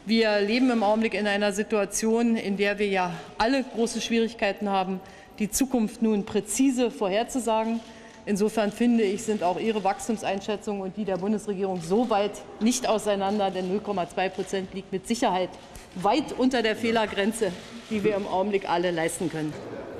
Wir leben im Augenblick in einer Situation, in der wir ja alle große Schwierigkeiten haben, die Zukunft nun präzise vorherzusagen. Insofern finde ich, sind auch Ihre Wachstumseinschätzungen und die der Bundesregierung so weit nicht auseinander, denn 0,2% liegt mit Sicherheit weit unter der Fehlergrenze, die wir im Augenblick alle leisten können.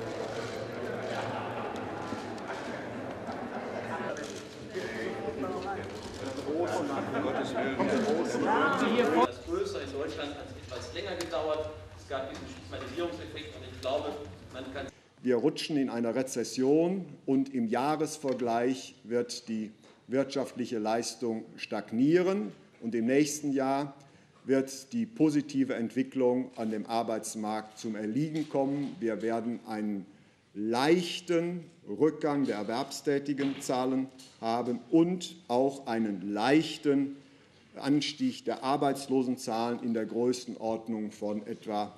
Das größer in Deutschland hat etwas länger gedauert. Es gab diesen Stigmatisierungseffekt und ich glaube, man kann. Wir rutschen in eine Rezession und im Jahresvergleich wird die wirtschaftliche Leistung stagnieren und im nächsten Jahr wird die positive Entwicklung an dem Arbeitsmarkt zum Erliegen kommen. Wir werden einen leichten Rückgang der erwerbstätigen Zahlen haben und auch einen leichten Anstieg der Arbeitslosenzahlen in der Größenordnung von etwa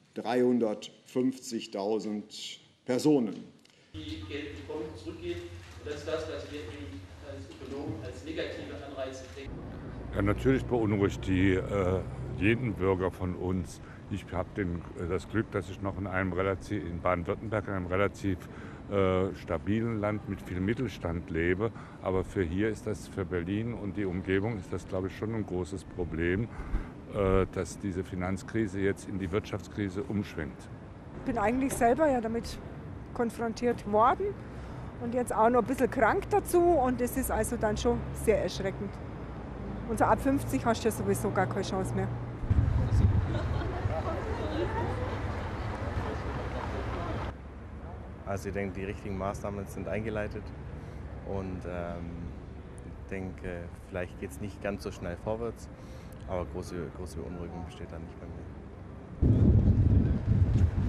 350.000 Personen. Die Geldbekommen zurückgeht, das ist das, was wir als Ökonomen als negative Anreize denken. Ja, natürlich beunruhigt die jeden Bürger von uns. Ich habe das Glück, dass ich noch in Baden-Württemberg, in einem relativ stabilen Land mit viel Mittelstand lebe. Aber für Berlin und die Umgebung ist das, glaube ich, schon ein großes Problem, dass diese Finanzkrise jetzt in die Wirtschaftskrise umschwenkt. Ich bin eigentlich selber ja damit konfrontiert worden und jetzt auch noch ein bisschen krank dazu und das ist also dann schon sehr erschreckend. Und so ab 50 hast du ja sowieso gar keine Chance mehr. Also ich denke, die richtigen Maßnahmen sind eingeleitet und ich denke, vielleicht geht es nicht ganz so schnell vorwärts, aber große Beunruhigung besteht da nicht bei mir.